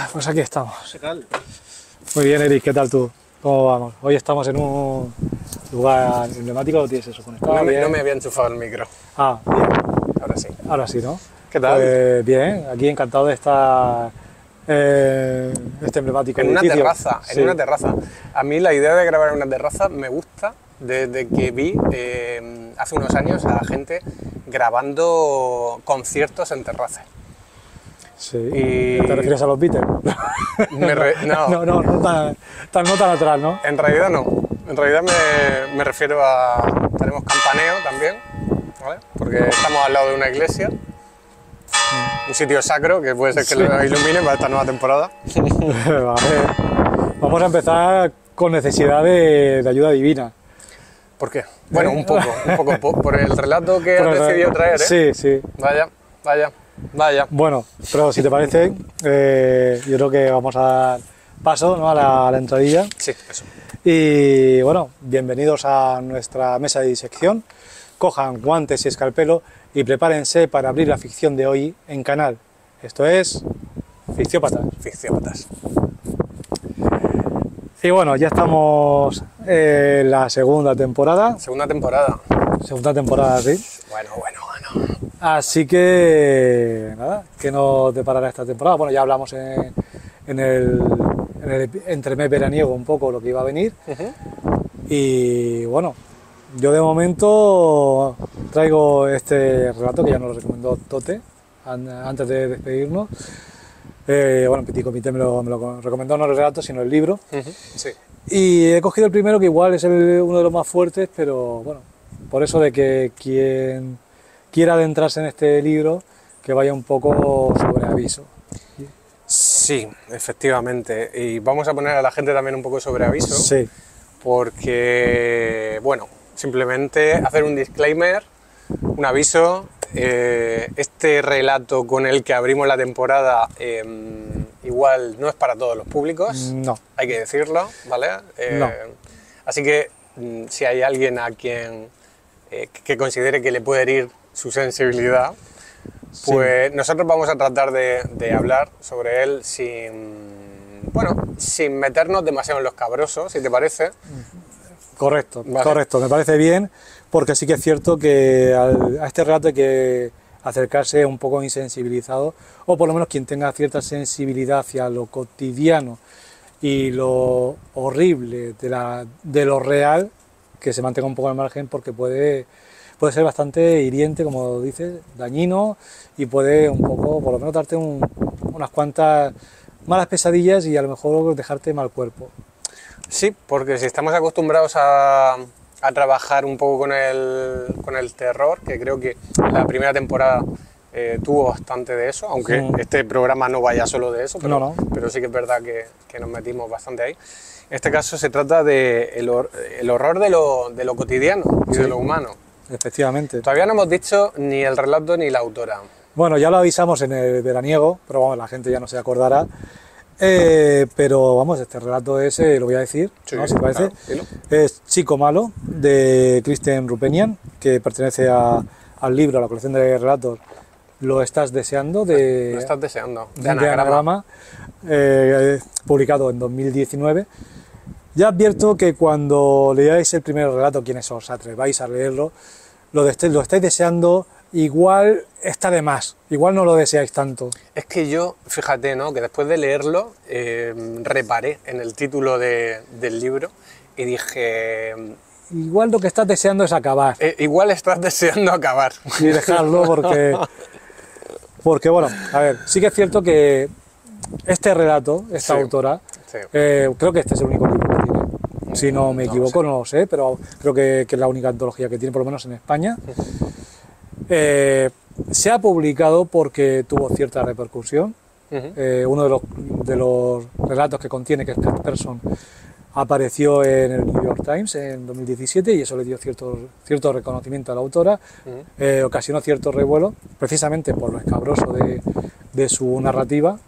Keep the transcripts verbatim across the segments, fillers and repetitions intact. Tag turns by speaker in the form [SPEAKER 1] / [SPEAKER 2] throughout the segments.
[SPEAKER 1] Pues aquí estamos.
[SPEAKER 2] ¿Qué tal?
[SPEAKER 1] Muy bien, Eric, ¿qué tal tú? ¿Cómo vamos? Hoy estamos en un lugar emblemático, ¿lo tienes eso conectado?
[SPEAKER 2] No me,
[SPEAKER 1] Bien.
[SPEAKER 2] no me había enchufado el micro.
[SPEAKER 1] Ah, bien.
[SPEAKER 2] Ahora sí.
[SPEAKER 1] Ahora sí, ¿no?
[SPEAKER 2] ¿Qué tal?
[SPEAKER 1] Pues bien, aquí encantado de estar eh, este emblemático
[SPEAKER 2] En una
[SPEAKER 1] edificio.
[SPEAKER 2] terraza, en
[SPEAKER 1] Sí.
[SPEAKER 2] una terraza. A mí la idea de grabar en una terraza me gusta desde que vi eh, hace unos años a gente grabando conciertos en terrazas.
[SPEAKER 1] Sí.
[SPEAKER 2] Y-
[SPEAKER 1] ¿Te refieres a los Beatles?
[SPEAKER 2] Me re- no,
[SPEAKER 1] no, no, no tan, tan, no tan atrás, ¿no?
[SPEAKER 2] en realidad no. En realidad me, me refiero a... Tenemos campaneo también, ¿vale? Porque estamos al lado de una iglesia. Un sitio sacro que puede ser que
[SPEAKER 1] Sí.
[SPEAKER 2] lo ilumine para esta nueva temporada.
[SPEAKER 1] Vale. Vamos a empezar con necesidad de, de ayuda divina.
[SPEAKER 2] ¿Por qué? Bueno, un poco, un poco po- por el relato que
[SPEAKER 1] Por
[SPEAKER 2] has
[SPEAKER 1] el-
[SPEAKER 2] decidido traer, ¿eh?
[SPEAKER 1] Sí, sí.
[SPEAKER 2] Vaya, vaya, vaya.
[SPEAKER 1] Bueno, pero si te parece, eh, yo creo que vamos a dar paso, ¿no?, a, la, a la entradilla.
[SPEAKER 2] Sí, eso.
[SPEAKER 1] Y bueno, bienvenidos a nuestra mesa de disección. Cojan guantes y escalpelo y prepárense para abrir la ficción de hoy en Canal. Esto es Ficciópatas.
[SPEAKER 2] Ficciópatas.
[SPEAKER 1] Y bueno, ya estamos en la segunda temporada.
[SPEAKER 2] Segunda temporada.
[SPEAKER 1] Segunda temporada, sí.
[SPEAKER 2] Bueno, bueno, bueno.
[SPEAKER 1] Así que, nada, ¿qué nos deparará esta temporada? Bueno, ya hablamos en, en el, en el entremés veraniego un poco lo que iba a venir.
[SPEAKER 2] Ujú.
[SPEAKER 1] Y bueno, yo de momento traigo este relato que ya nos lo recomendó Tote an- antes de despedirnos. Eh, bueno, Petit Comité me lo, me lo recomendó, no el relato, sino el libro.
[SPEAKER 2] Ujú. Sí.
[SPEAKER 1] Y he cogido el primero, que igual es el- uno de los más fuertes, pero bueno, por eso de que quien quiera adentrarse en este libro, que vaya un poco sobre aviso.
[SPEAKER 2] Sí, efectivamente. Y vamos a poner a la gente también un poco sobre aviso.
[SPEAKER 1] Sí,
[SPEAKER 2] Porque, bueno, simplemente hacer un disclaimer, un aviso. eh, este relato con el que abrimos la temporada eh, igual no es para todos los públicos,
[SPEAKER 1] no.
[SPEAKER 2] hay que decirlo, ¿vale? Eh,
[SPEAKER 1] No.
[SPEAKER 2] Así que mm, si hay alguien a quien eh, que considere que le puede herir su sensibilidad, pues nosotros vamos a tratar de, de hablar sobre él sin, bueno, sin meternos demasiado en los cabrosos, si te parece.
[SPEAKER 1] Correcto,
[SPEAKER 2] Vale.
[SPEAKER 1] correcto, me parece bien, porque sí que es cierto que al- a este relato hay que acercarse un poco insensibilizado, o por lo menos quien tenga cierta sensibilidad hacia lo cotidiano y lo horrible de, la, de lo real, que se mantenga un poco al margen, porque puede, puede ser bastante hiriente, como dices, dañino, y puede un poco, por lo menos, darte un- unas cuantas malas pesadillas y a lo mejor dejarte mal cuerpo.
[SPEAKER 2] Sí, porque si estamos acostumbrados a, a trabajar un poco con el, con el terror, que creo que la primera temporada eh, tuvo bastante de eso, aunque
[SPEAKER 1] Mm.
[SPEAKER 2] este programa no vaya solo de eso, pero,
[SPEAKER 1] No, no.
[SPEAKER 2] pero sí que es verdad que, que nos metimos bastante ahí. En este caso se trata de el, hor- el horror de lo, de lo cotidiano y
[SPEAKER 1] Sí.
[SPEAKER 2] de lo humano.
[SPEAKER 1] Efectivamente.
[SPEAKER 2] Todavía no hemos dicho ni el relato ni la autora.
[SPEAKER 1] Bueno, ya lo avisamos en el veraniego, pero vamos, la gente ya no se acordará. Eh, pero vamos, este relato es, eh, lo voy a decir,
[SPEAKER 2] Sí,
[SPEAKER 1] ¿no?, si te parece.
[SPEAKER 2] claro, dilo.
[SPEAKER 1] Es Chico Malo, de Kristen Rupenian, que pertenece a- al libro, a la colección de relatos Lo estás deseando, de,
[SPEAKER 2] Lo estás deseando. De
[SPEAKER 1] de
[SPEAKER 2] anagrama.
[SPEAKER 1] Anagrama, eh, publicado en dos mil diecinueve. Ya advierto que cuando leáis el primer relato, quienes os atreváis a leerlo, lo, de este- lo estáis deseando, igual está de más, igual no lo deseáis tanto.
[SPEAKER 2] Es que yo, fíjate, ¿no?, que después de leerlo, eh, reparé en el título de- del libro y dije,
[SPEAKER 1] Igual lo que estás deseando es acabar
[SPEAKER 2] eh, igual estás deseando acabar.
[SPEAKER 1] y dejarlo porque, porque, bueno, a ver, sí que es cierto que este relato, esta
[SPEAKER 2] Sí,
[SPEAKER 1] autora,
[SPEAKER 2] sí.
[SPEAKER 1] eh, creo que este es el único libro que tiene. Si no me
[SPEAKER 2] No lo
[SPEAKER 1] equivoco,
[SPEAKER 2] sé.
[SPEAKER 1] no lo sé, pero creo que, que es la única antología que tiene, por lo menos en España. Eh, se ha publicado porque tuvo cierta repercusión.
[SPEAKER 2] Ujú.
[SPEAKER 1] Eh, uno de los, de los relatos que contiene, que es Cat Person, apareció en el New York Times en dos mil diecisiete y eso le dio cierto, cierto reconocimiento a la autora.
[SPEAKER 2] Ujú.
[SPEAKER 1] Eh, ocasionó cierto revuelo, precisamente por lo escabroso de, de su narrativa,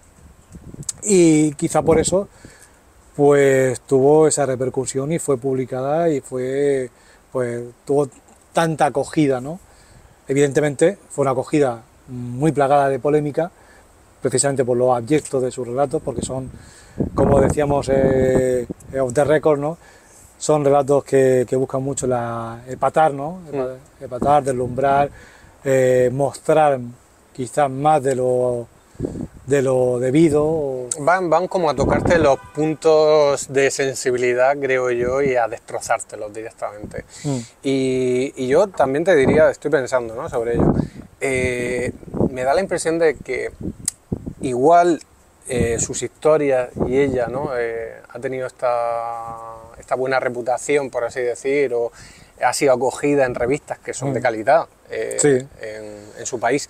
[SPEAKER 1] y quizá por eso pues tuvo esa repercusión y fue publicada y fue, pues, tuvo tanta acogida, ¿no? Evidentemente fue una acogida muy plagada de polémica, precisamente por los abyectos de sus relatos, porque son, como decíamos, eh, off the record, ¿no? Son relatos que, que buscan mucho la, epatar, ¿no? Mm. Epatar, deslumbrar, eh, mostrar quizás más de lo, de lo debido.
[SPEAKER 2] Van, van como a tocarte los puntos de sensibilidad, creo yo, y a destrozártelos directamente. Mm. Y, y yo también te diría, estoy pensando, ¿no?, sobre ello, eh, me da la impresión de que igual eh, sus historias y ella, ¿no?, eh, ha tenido esta, esta buena reputación, por así decir, o ha sido acogida en revistas que son mm. de calidad eh, sí. en, en su país,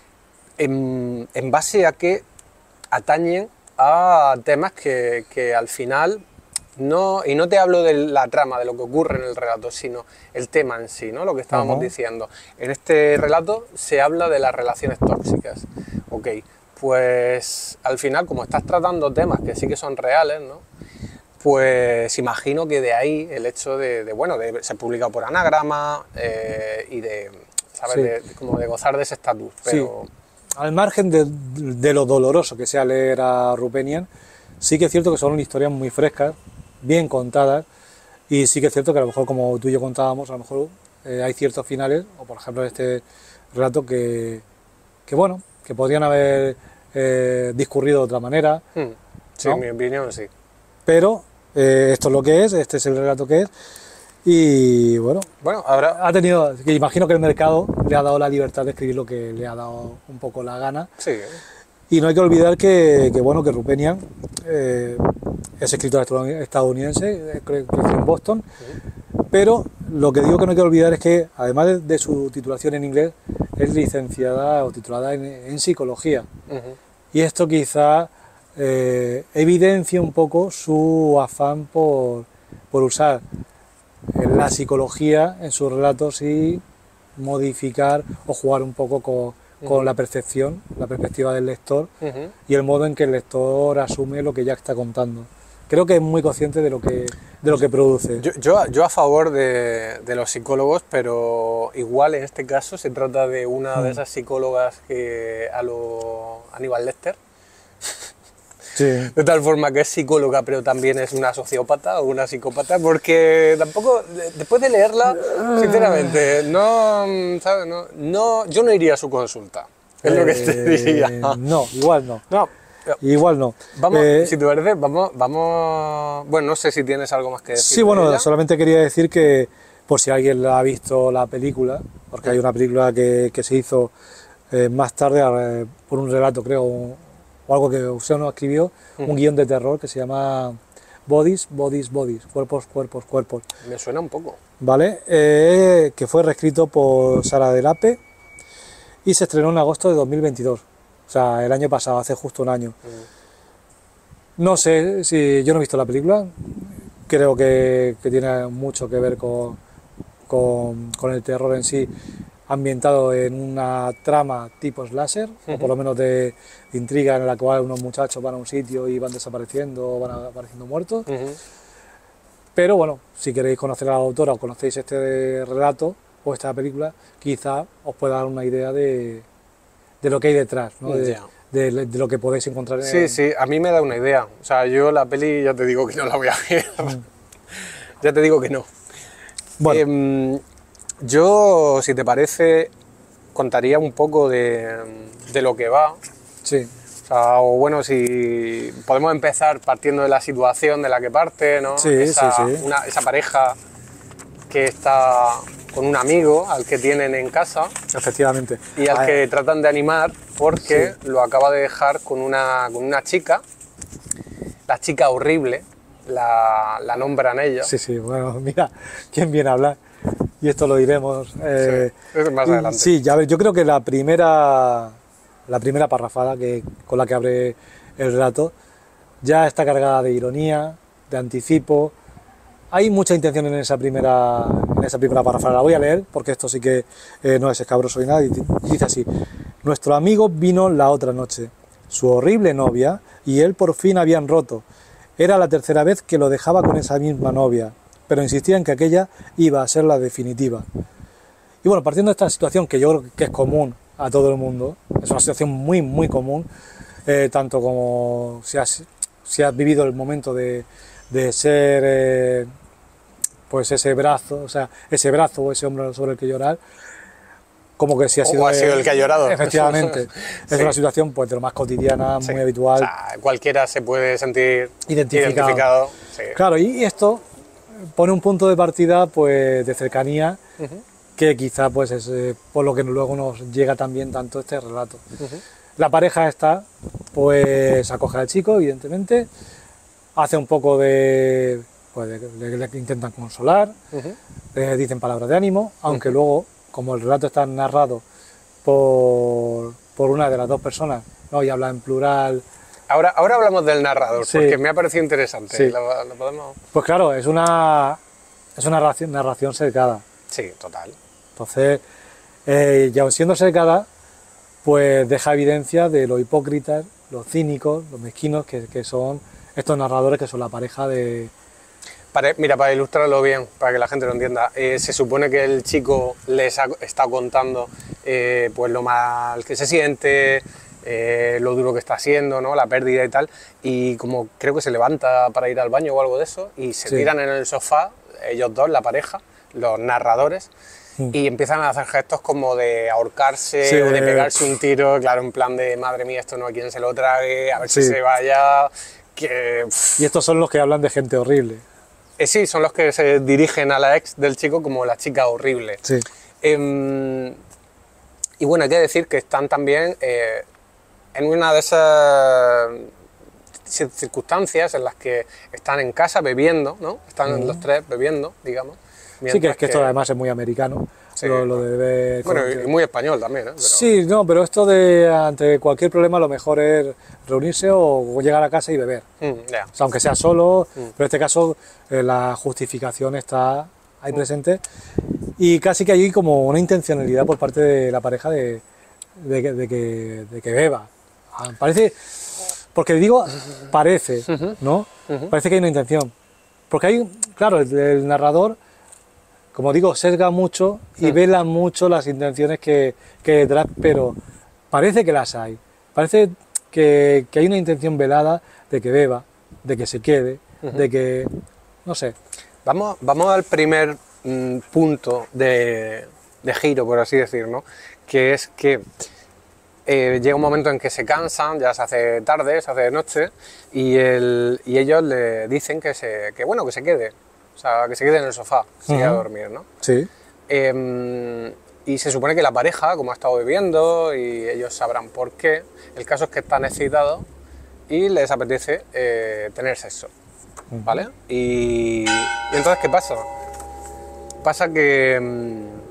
[SPEAKER 2] en, en base a que atañen a temas que, que al final, no, y no te hablo de la trama, de lo que ocurre en el relato, sino el tema en sí, ¿no?, lo que estábamos uh-huh. diciendo. En este relato se habla de las relaciones tóxicas. Ok, pues al final, como estás tratando temas que sí que son reales, ¿no?, pues imagino que de ahí el hecho de, de bueno, de ser publicado por anagrama eh, y de, ¿sabes?, sí. de, de, como de gozar de ese estatus, pero...
[SPEAKER 1] Sí. Al margen de, de lo doloroso que sea leer a Rupenian, sí que es cierto que son historias muy frescas, bien contadas, y sí que es cierto que a lo mejor, como tú y yo contábamos, a lo mejor eh, hay ciertos finales, o por ejemplo en este relato, que, que bueno, que podrían haber eh, discurrido de otra manera.
[SPEAKER 2] Hmm. Sí, ¿no? En mi opinión, sí.
[SPEAKER 1] Pero eh, esto es lo que es, este es el relato que es, y bueno,
[SPEAKER 2] bueno ahora
[SPEAKER 1] ha tenido, que imagino que el mercado le ha dado la libertad de escribir lo que le ha dado un poco la gana.
[SPEAKER 2] Sí.
[SPEAKER 1] Y no hay que olvidar que, que bueno, que Rupenian eh, es escritor estadounidense, creció en Boston, uh-huh. pero lo que digo que no hay que olvidar es que, además de, de su titulación en inglés, es licenciada o titulada en, en psicología. Uh-huh. Y esto quizá eh, evidencia un poco su afán por, por usar la psicología en sus relatos y modificar o jugar un poco con, con uh-huh. la percepción, la perspectiva del lector uh-huh. y el modo en que el lector asume lo que ya está contando. Creo que es muy consciente de lo que, de lo que produce.
[SPEAKER 2] Yo, yo, yo a favor de, de los psicólogos, pero igual en este caso se trata de una uh-huh. de esas psicólogas que a lo Aníbal Lecter. Sí. De tal forma que es psicóloga, pero también es una sociópata o una psicópata, porque tampoco, después de leerla, sinceramente, no, ¿sabes? No, no, yo no iría a su consulta, es eh, lo que te diría.
[SPEAKER 1] No, igual no.
[SPEAKER 2] No.
[SPEAKER 1] Igual no.
[SPEAKER 2] Vamos,
[SPEAKER 1] eh,
[SPEAKER 2] si te parece, vamos, vamos... Bueno, no sé si tienes algo más que decir.
[SPEAKER 1] Sí, bueno,
[SPEAKER 2] de ella.
[SPEAKER 1] Solamente quería decir que, por si alguien la ha visto la película, porque hay una película que, que se hizo eh, más tarde eh, por un relato, creo, o algo que Usano escribió, uh-huh. un guión de terror que se llama Bodies, Bodies, Bodies, Cuerpos, Cuerpos, Cuerpos.
[SPEAKER 2] Me suena un poco.
[SPEAKER 1] ¿Vale? Eh, que fue reescrito por Sara Delape y se estrenó en agosto de dos mil veintidós. O sea, el año pasado, hace justo un año. Uh-huh. No sé si... Yo no he visto la película. Creo que, que tiene mucho que ver con, con, con el terror en sí, ambientado en una trama tipo slasher, uh-huh. o por lo menos de, de intriga en la cual unos muchachos van a un sitio y van desapareciendo o van apareciendo muertos. Uh-huh. Pero bueno, si queréis conocer a la autora o conocéis este relato o esta película, quizá os pueda dar una idea de, de lo que hay detrás, ¿no? de, yeah. de, de, de lo que podéis encontrar.
[SPEAKER 2] Sí,
[SPEAKER 1] en...
[SPEAKER 2] sí, a mí me da una idea. O sea, yo la peli ya te digo que no la voy a ver. Mm. Ya te digo que no. Bueno. Eh, Yo, si te parece, contaría un poco de, de lo que va.
[SPEAKER 1] Sí.
[SPEAKER 2] O sea, o bueno, si podemos empezar partiendo de la situación de la que parte, ¿no?
[SPEAKER 1] Sí,
[SPEAKER 2] esa,
[SPEAKER 1] sí, sí.
[SPEAKER 2] Una, esa pareja que está con un amigo al que tienen en casa.
[SPEAKER 1] Efectivamente.
[SPEAKER 2] Y al Ay. que tratan de animar porque sí. lo acaba de dejar con una, con una chica. La chica horrible, la, la nombran ellos.
[SPEAKER 1] Sí, sí, bueno, mira, ¿quién viene a hablar? Y esto lo diremos. Eh,
[SPEAKER 2] sí, es más adelante.
[SPEAKER 1] Sí, ya ves, yo creo que la primera, la primera parrafada que, con la que abre el relato ya está cargada de ironía, de anticipo. Hay mucha intención en esa primera, en esa primera parrafada. La voy a leer porque esto sí que eh, no es escabroso ni nada. Y dice así: nuestro amigo vino la otra noche, su horrible novia y él por fin habían roto. Era la tercera vez que lo dejaba con esa misma novia, pero insistía en que aquella iba a ser la definitiva. Y bueno, partiendo de esta situación, que yo creo que es común a todo el mundo, es una situación muy, muy común, eh, tanto como si has, si has vivido el momento de, de ser eh, pues ese brazo, o sea, ese brazo o ese hombro sobre el que llorar, como que si ha sido,
[SPEAKER 2] o ha sido el que ha llorado.
[SPEAKER 1] Efectivamente.
[SPEAKER 2] Sí.
[SPEAKER 1] Es una situación pues de lo más cotidiana,
[SPEAKER 2] Sí.
[SPEAKER 1] muy habitual.
[SPEAKER 2] O sea, cualquiera se puede sentir
[SPEAKER 1] Identificado.
[SPEAKER 2] identificado. Sí.
[SPEAKER 1] Claro, y, y esto pone un punto de partida pues de cercanía,
[SPEAKER 2] Uh-huh.
[SPEAKER 1] que quizá pues es eh, por lo que luego nos llega también tanto este relato.
[SPEAKER 2] Uh-huh.
[SPEAKER 1] La pareja está, pues acoge al chico, evidentemente, hace un poco de, pues de- le, le intentan consolar,
[SPEAKER 2] Uh-huh.
[SPEAKER 1] le dicen palabras de ánimo, aunque
[SPEAKER 2] Ujú.
[SPEAKER 1] luego, como el relato está narrado por, por una de las dos personas, ¿no? Y habla en plural,
[SPEAKER 2] Ahora, ahora hablamos del narrador,
[SPEAKER 1] Sí.
[SPEAKER 2] porque me ha parecido interesante.
[SPEAKER 1] Sí.
[SPEAKER 2] ¿Lo, lo podemos?
[SPEAKER 1] pues claro, es una, es una narración, narración cercada.
[SPEAKER 2] Sí, total.
[SPEAKER 1] Entonces, eh, y aun siendo cercada, pues deja evidencia de lo hipócritas, los cínicos, los mezquinos que, que son estos narradores, que son la pareja de...
[SPEAKER 2] Para, mira, para ilustrarlo bien, para que la gente lo entienda, eh, se supone que el chico les ha, está contando eh, pues lo mal que se siente, eh, lo duro que está haciendo, ¿no? La pérdida y tal, y como creo que se levanta para ir al baño o algo de eso, y se
[SPEAKER 1] Sí.
[SPEAKER 2] tiran en el sofá, ellos dos, la pareja, los narradores,
[SPEAKER 1] Mm.
[SPEAKER 2] y empiezan a hacer gestos como de ahorcarse
[SPEAKER 1] Sí,
[SPEAKER 2] o de
[SPEAKER 1] de-
[SPEAKER 2] pegarse un tiro, claro, en plan de madre mía, esto no hay quien se lo trague, a ver si
[SPEAKER 1] Sí.
[SPEAKER 2] se vaya, que... pff.
[SPEAKER 1] Y estos son los que hablan de gente horrible.
[SPEAKER 2] Eh, sí, son los que se dirigen a la ex del chico como la chica horrible.
[SPEAKER 1] Sí.
[SPEAKER 2] Em, y bueno, hay que decir que están también eh, en una de esas cir- circunstancias en las que están en casa bebiendo, ¿no? Están
[SPEAKER 1] Ujú.
[SPEAKER 2] los tres bebiendo, digamos.
[SPEAKER 1] Sí, que
[SPEAKER 2] mientras
[SPEAKER 1] es que esto además es muy americano,
[SPEAKER 2] Sí,
[SPEAKER 1] lo, lo de beber
[SPEAKER 2] Bueno,
[SPEAKER 1] con-
[SPEAKER 2] y muy español también, ¿eh? Pero-
[SPEAKER 1] Sí, no, pero esto de ante cualquier problema lo mejor es reunirse o llegar a casa y beber.
[SPEAKER 2] Mm, ya.
[SPEAKER 1] O sea, aunque sea solo,
[SPEAKER 2] Mm.
[SPEAKER 1] pero en este caso eh, la justificación está ahí presente y casi que hay como una intencionalidad por parte de la pareja de, de que, de que- de que beba. Ah, parece, porque digo parece, ¿no?
[SPEAKER 2] Ujú.
[SPEAKER 1] Parece que hay una intención. Porque hay, claro, el, el narrador, como digo, sesga mucho y
[SPEAKER 2] Mm.
[SPEAKER 1] vela mucho las intenciones que, que detrás, pero parece que las hay. Parece que, que hay una intención velada de que beba, de que se quede, de que, no sé.
[SPEAKER 2] Vamos, vamos al primer mm, punto de, de giro, por así decir, ¿no? Que es que eh, llega un momento en que se cansan, ya se hace tarde, se hace de noche, y, el, y ellos le dicen que, se, que, bueno, que se quede, o sea, que se quede en el sofá, sigue a
[SPEAKER 1] Ujú.
[SPEAKER 2] dormir, ¿no?
[SPEAKER 1] Sí.
[SPEAKER 2] Eh, y se supone que la pareja, como ha estado bebiendo, y ellos sabrán por qué, el caso es que están excitados y les apetece eh, tener sexo, ¿vale? Y, y entonces, ¿qué pasa? Pasa que, mm,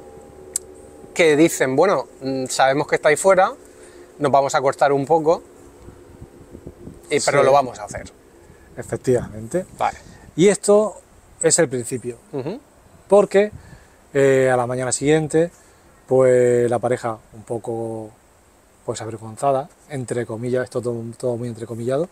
[SPEAKER 2] que dicen, bueno, mm, sabemos que estáis fuera, nos vamos a cortar un poco, y- pero
[SPEAKER 1] Sí.
[SPEAKER 2] lo vamos a hacer.
[SPEAKER 1] Efectivamente.
[SPEAKER 2] Vale.
[SPEAKER 1] Y esto es el principio,
[SPEAKER 2] Ujú.
[SPEAKER 1] porque eh, a la mañana siguiente, pues la pareja un poco pues avergonzada, entre comillas, esto todo, todo muy entrecomillado,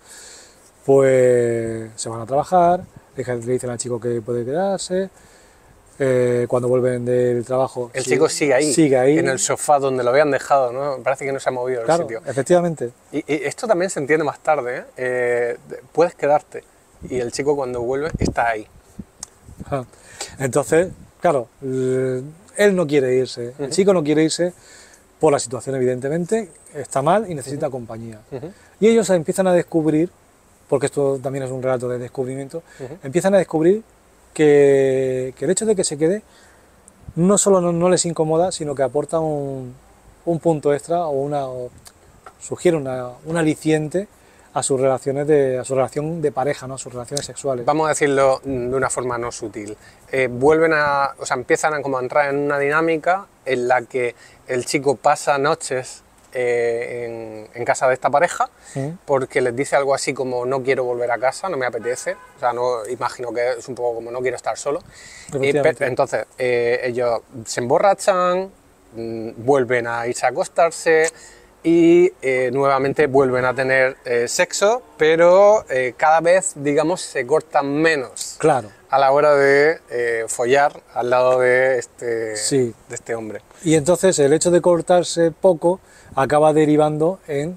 [SPEAKER 1] pues se van a trabajar, le le dicen al chico que puede quedarse, eh, cuando vuelven del trabajo...
[SPEAKER 2] El
[SPEAKER 1] sigue-
[SPEAKER 2] chico sigue ahí,
[SPEAKER 1] sigue ahí,
[SPEAKER 2] en el sofá donde lo habían dejado, ¿no? Parece que no se ha movido del
[SPEAKER 1] claro,
[SPEAKER 2] sitio.
[SPEAKER 1] efectivamente.
[SPEAKER 2] Y, y esto también se entiende más tarde, ¿eh? Eh, puedes quedarte y el chico cuando vuelve está ahí.
[SPEAKER 1] Ajá. Entonces, claro, l- él no quiere irse, el
[SPEAKER 2] Ujú.
[SPEAKER 1] chico no quiere irse por la situación, evidentemente, está mal y necesita compañía.
[SPEAKER 2] Ujú.
[SPEAKER 1] Y ellos empiezan a descubrir, porque esto también es un relato de descubrimiento,
[SPEAKER 2] Ujú.
[SPEAKER 1] empiezan a descubrir que, que el hecho de que se quede no solo no, no les incomoda, sino que aporta un, un punto extra o, una, o sugiere una, un aliciente a sus relaciones de, a su relación de pareja, ¿no? A sus relaciones sexuales.
[SPEAKER 2] Vamos a decirlo mm, de una forma no sutil. Eh, vuelven a, o sea, empiezan a, como a entrar en una dinámica en la que el chico pasa noches eh, en, en casa de esta pareja
[SPEAKER 1] ¿Mm?
[SPEAKER 2] porque les dice algo así como no quiero volver a casa, no me apetece, o sea, no, imagino que es un poco como no quiero estar solo. Y pe-
[SPEAKER 1] Efectivamente.
[SPEAKER 2] entonces eh, ellos se emborrachan, mm, vuelven a irse a acostarse y eh, nuevamente vuelven a tener eh, sexo, pero eh, cada vez, digamos, se cortan menos
[SPEAKER 1] Claro.
[SPEAKER 2] a la hora de eh, follar al lado de este,
[SPEAKER 1] Sí.
[SPEAKER 2] de este hombre.
[SPEAKER 1] Y entonces el hecho de cortarse poco acaba derivando en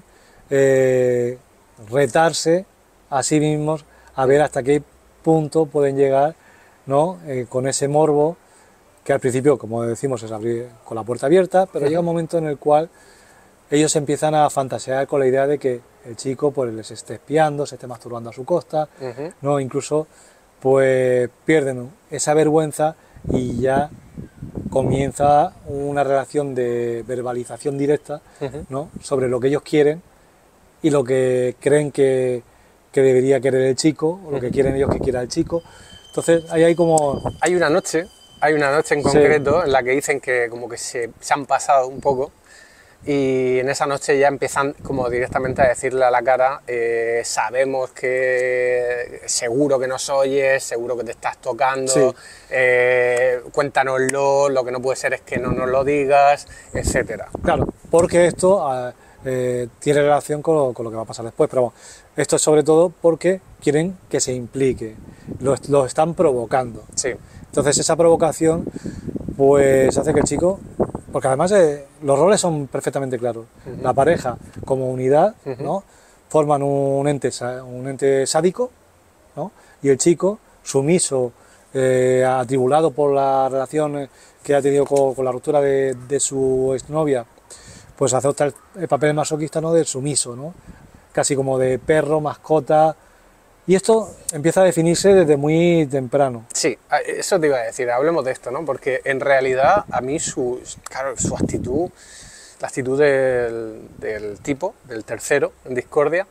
[SPEAKER 1] eh, retarse a sí mismos a ver hasta qué punto pueden llegar, ¿no? Eh, con ese morbo que al principio, como decimos, es abrir con la puerta abierta, pero uh-huh. llega un momento en el cual ellos empiezan a fantasear con la idea de que el chico pues les esté espiando, se esté masturbando a su costa, uh-huh. ¿no? Incluso pues pierden esa vergüenza y ya comienza una relación de verbalización directa, uh-huh. ¿no? Sobre lo que ellos quieren y lo que creen que, que debería querer el chico, o lo que quieren ellos que quiera el chico. Entonces ahí hay como...
[SPEAKER 2] Hay una noche, hay una noche en concreto sí. en la que dicen que como que se, se han pasado un poco, y en esa noche ya empiezan como directamente a decirle a la cara, eh, sabemos que seguro que nos oyes, seguro que te estás tocando, sí. eh, cuéntanoslo, lo que no puede ser es que no nos lo digas, etcétera.
[SPEAKER 1] Claro, porque esto eh, tiene relación con lo, con lo que va a pasar después, pero bueno, esto es sobre todo porque quieren que se implique, lo, lo están provocando.
[SPEAKER 2] Sí.
[SPEAKER 1] Entonces esa provocación pues hace que el chico... Porque además eh, los roles son perfectamente claros. Uh-huh. La pareja como unidad, uh-huh. ¿no? Forman un ente, un ente sádico, ¿no? Y el chico, sumiso, eh, atribulado por la relación que ha tenido con, con la ruptura de, de su exnovia, pues acepta el, el papel masoquista, ¿no? Del sumiso, ¿no? Casi como de perro, mascota. Y esto empieza a definirse desde muy temprano.
[SPEAKER 2] Sí, eso te iba a decir, hablemos de esto, ¿no? Porque en realidad a mí su, claro, su actitud, la actitud del, del tipo, del tercero en discordia,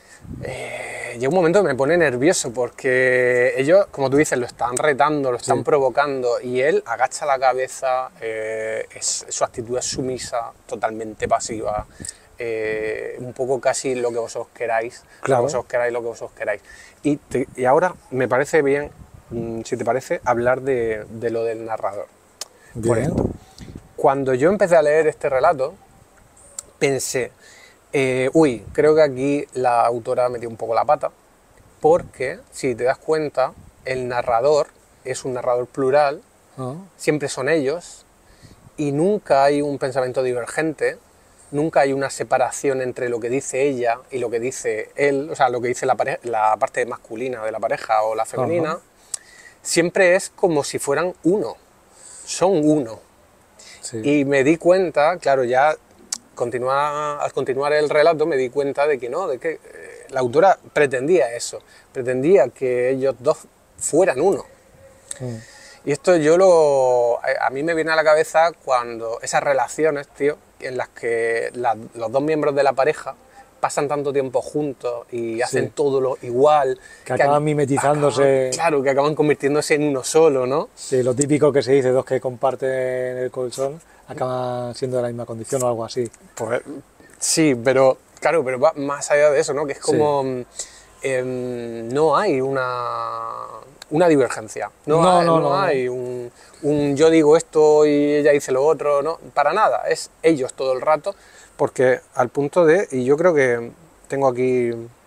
[SPEAKER 2] eh, llega un momento que me pone nervioso porque ellos, como tú dices, lo están retando, lo están sí. provocando, y él agacha la cabeza, eh, es, su actitud es sumisa, totalmente pasiva. Eh, un poco casi lo que vosotros queráis,
[SPEAKER 1] claro.
[SPEAKER 2] lo que vosotros queráis, lo que vosotros queráis. Y, te, y ahora me parece bien, mmm, si te parece, hablar de, de lo del narrador.
[SPEAKER 1] Bien.
[SPEAKER 2] Por esto. Cuando yo empecé a leer este relato, pensé, eh, uy, creo que aquí la autora metió un poco la pata, porque, si te das cuenta, el narrador es un narrador plural, uh-huh. siempre son ellos, y nunca hay un pensamiento divergente. Nunca hay una separación entre lo que dice ella y lo que dice él, o sea, lo que dice la, pareja, la parte masculina de la pareja o la femenina. Uh-huh. Siempre es como si fueran uno, son uno. Sí. Y me di cuenta, claro, ya continua, al continuar el relato me di cuenta de que no, de que eh, la autora pretendía eso, pretendía que ellos dos fueran uno. Uh-huh. Y esto yo lo... a mí me viene a la cabeza cuando esas relaciones, tío, en las que la, los dos miembros de la pareja pasan tanto tiempo juntos y hacen sí. todo lo igual.
[SPEAKER 1] Que, que acaban mimetizándose.
[SPEAKER 2] Acaban, claro, que acaban convirtiéndose en uno solo, ¿no?
[SPEAKER 1] Sí, lo típico que se dice, dos que comparten el colchón, acaban siendo de la misma condición o algo así.
[SPEAKER 2] Pues, sí, pero claro, pero va más allá de eso, ¿no? Que es como... Sí. Eh, no hay una... una divergencia, no,
[SPEAKER 1] no,
[SPEAKER 2] hay,
[SPEAKER 1] no,
[SPEAKER 2] no
[SPEAKER 1] no,
[SPEAKER 2] hay un, un yo digo esto y ella dice lo otro, no, para nada, es ellos todo el rato, porque al punto de, y yo creo que tengo aquí,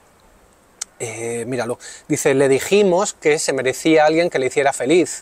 [SPEAKER 2] eh, míralo, dice, le dijimos que se merecía alguien que le hiciera feliz,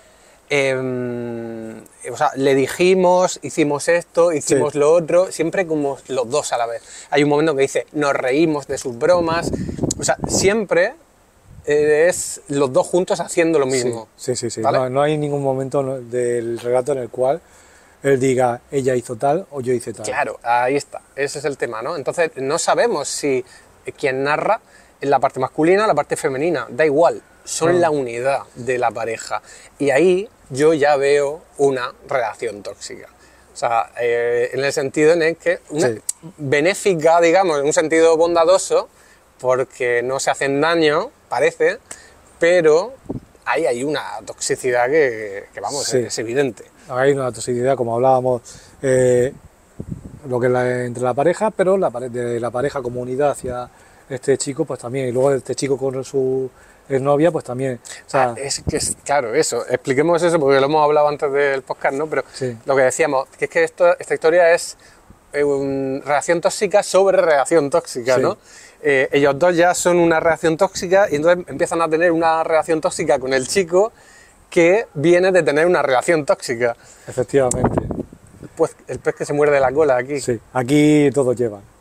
[SPEAKER 2] eh, o sea, le dijimos, hicimos esto, hicimos sí. lo otro, siempre como los dos a la vez. Hay un momento que dice, nos reímos de sus bromas, o sea, siempre... es los dos juntos haciendo lo mismo.
[SPEAKER 1] Sí, sí, sí. sí. ¿Vale? No, no hay ningún momento del relato en el cual él diga, ella hizo tal o yo hice tal.
[SPEAKER 2] Claro, ahí está. Ese es el tema, ¿no? Entonces, no sabemos si quien narra es la parte masculina o la parte femenina. Da igual, son ah. la unidad de la pareja. Y ahí yo ya veo una relación tóxica. O sea, eh, en el sentido en el que... Una sí. benéfica, digamos, en un sentido bondadoso, porque no se hacen daño, parece, pero ahí hay una toxicidad que, que vamos, sí. es evidente.
[SPEAKER 1] Hay una toxicidad, como hablábamos, eh, lo que es la, entre la pareja, pero la, de la pareja como unidad hacia este chico, pues también, y luego este chico con su exnovia, pues también. O sea,
[SPEAKER 2] ah, es que es, claro, eso, expliquemos eso, porque lo hemos hablado antes del podcast, ¿no? Pero
[SPEAKER 1] sí.
[SPEAKER 2] lo que decíamos, que es que esto, esta historia es eh, una relación tóxica sobre relación tóxica, sí. ¿no? Eh, ellos dos ya son una relación tóxica y entonces empiezan a tener una relación tóxica con el chico que viene de tener una relación tóxica.
[SPEAKER 1] Efectivamente.
[SPEAKER 2] Pues el pez que se muerde la cola aquí.
[SPEAKER 1] Sí, aquí todos llevan.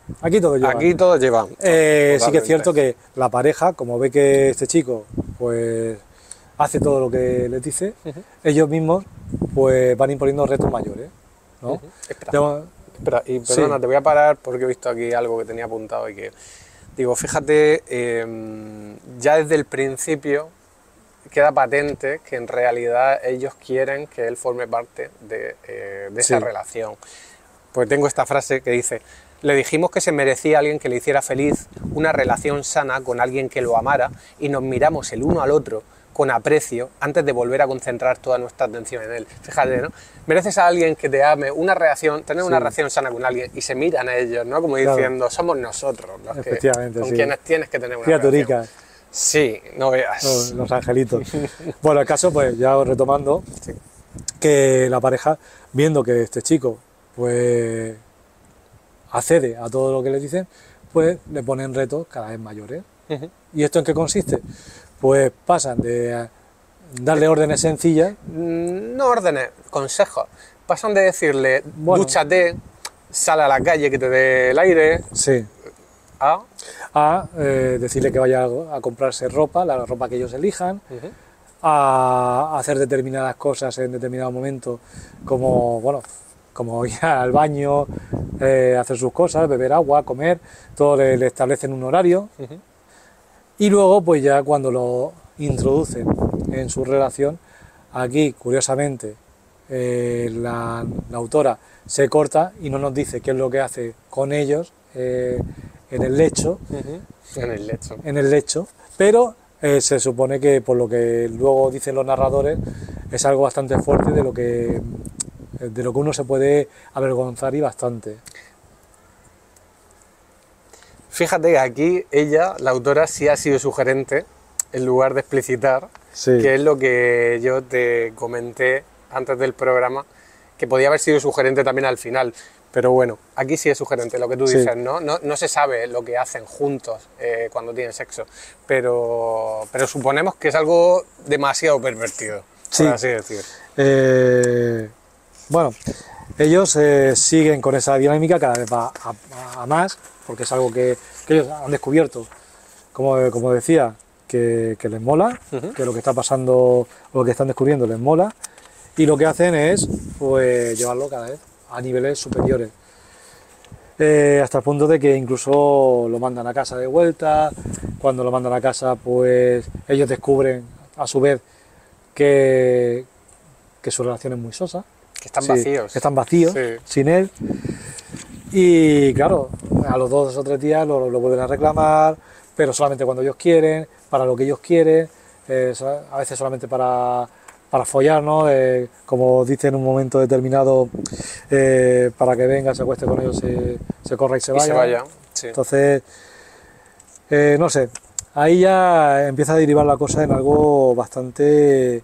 [SPEAKER 1] Aquí todos llevan.
[SPEAKER 2] Aquí todos llevan.
[SPEAKER 1] Eh, sí que es
[SPEAKER 2] Totalmente.
[SPEAKER 1] cierto que la pareja, como ve que este chico pues hace todo lo que les dice,
[SPEAKER 2] Ujú.
[SPEAKER 1] ellos mismos pues van imponiendo retos mayores, ¿no?
[SPEAKER 2] Ujú. Espera.
[SPEAKER 1] Ya-
[SPEAKER 2] Espera, y perdona,
[SPEAKER 1] Sí.
[SPEAKER 2] te voy a parar porque he visto aquí algo que tenía apuntado y que... Digo, fíjate, eh, ya desde el principio queda patente que en realidad ellos quieren que él forme parte de, eh, de esa
[SPEAKER 1] Sí.
[SPEAKER 2] relación. Pues tengo esta frase que dice: le dijimos que se merecía alguien que le hiciera feliz, una relación sana con alguien que lo amara, y nos miramos el uno al otro con aprecio antes de volver a concentrar toda nuestra atención en él. Fíjate, ¿no? Mereces a alguien que te ame, una relación, tener una
[SPEAKER 1] Sí.
[SPEAKER 2] relación sana con alguien, y se miran a ellos, ¿no? Como
[SPEAKER 1] Claro.
[SPEAKER 2] diciendo, somos nosotros los que,
[SPEAKER 1] Efectivamente,
[SPEAKER 2] con
[SPEAKER 1] sí.
[SPEAKER 2] quienes tienes que tener una relación.
[SPEAKER 1] Criaturicas,
[SPEAKER 2] Sí, no veas.
[SPEAKER 1] los, los angelitos. Bueno, el caso, pues ya retomando,
[SPEAKER 2] Sí.
[SPEAKER 1] que la pareja, viendo que este chico pues accede a todo lo que le dicen, pues le ponen retos cada vez mayores.
[SPEAKER 2] Ujú.
[SPEAKER 1] ¿Y esto en qué consiste? Pues pasan de eh, darle órdenes sencillas,
[SPEAKER 2] Mm, No órdenes, consejos. Pasan de decirle,
[SPEAKER 1] Bueno.
[SPEAKER 2] dúchate, sal a la calle que te dé el aire,
[SPEAKER 1] sí,
[SPEAKER 2] a...
[SPEAKER 1] a eh, decirle que vaya a, a comprarse ropa, la ropa que ellos elijan,
[SPEAKER 2] Ujú.
[SPEAKER 1] a hacer determinadas cosas en determinado momento, como bueno, como ir al baño, eh, hacer sus cosas, beber agua, comer, todo le, le establecen un horario.
[SPEAKER 2] Ujú.
[SPEAKER 1] Y luego, pues ya cuando lo introducen en su relación, aquí, curiosamente, eh, la, la autora se corta y no nos dice qué es lo que hace con ellos eh, en el lecho,
[SPEAKER 2] Ujú. En el lecho.
[SPEAKER 1] en el lecho, pero eh, se supone que por lo que luego dicen los narradores es algo bastante fuerte de lo que de lo que uno se puede avergonzar y bastante.
[SPEAKER 2] Fíjate que aquí ella, la autora, sí ha sido sugerente en lugar de explicitar,
[SPEAKER 1] Sí.
[SPEAKER 2] que es lo que yo te comenté antes del programa, que podía haber sido sugerente también al final. Pero bueno, aquí sí es sugerente lo que tú
[SPEAKER 1] Sí.
[SPEAKER 2] dices, ¿no? No, no se sabe lo que hacen juntos eh, cuando tienen sexo, pero, pero suponemos que es algo demasiado pervertido,
[SPEAKER 1] Sí.
[SPEAKER 2] por así decir.
[SPEAKER 1] Eh, bueno, ellos eh, siguen con esa dinámica, cada vez va a, a más, porque es algo que, que ellos han descubierto, como, como decía, que, que les mola,
[SPEAKER 2] Ujú.
[SPEAKER 1] que lo que está pasando o lo que están descubriendo les mola, y lo que hacen es pues llevarlo cada vez a niveles superiores. Eh, hasta el punto de que incluso lo mandan a casa de vuelta. Cuando lo mandan a casa, pues ellos descubren a su vez que, que su relación es muy sosa.
[SPEAKER 2] Que están
[SPEAKER 1] Sí,
[SPEAKER 2] vacíos.
[SPEAKER 1] que están vacíos,
[SPEAKER 2] Sí.
[SPEAKER 1] sin él. Y claro, a los dos o tres días lo, lo vuelven a reclamar, pero solamente cuando ellos quieren, para lo que ellos quieren, eh, so- a veces solamente para, para follar, ¿no? Eh, como dice en un momento determinado, eh, para que venga, se acueste con ellos, se, se corra y se
[SPEAKER 2] Y
[SPEAKER 1] vaya.
[SPEAKER 2] se vaya. Sí.
[SPEAKER 1] Entonces, eh, no sé, ahí ya empieza a derivar la cosa en algo bastante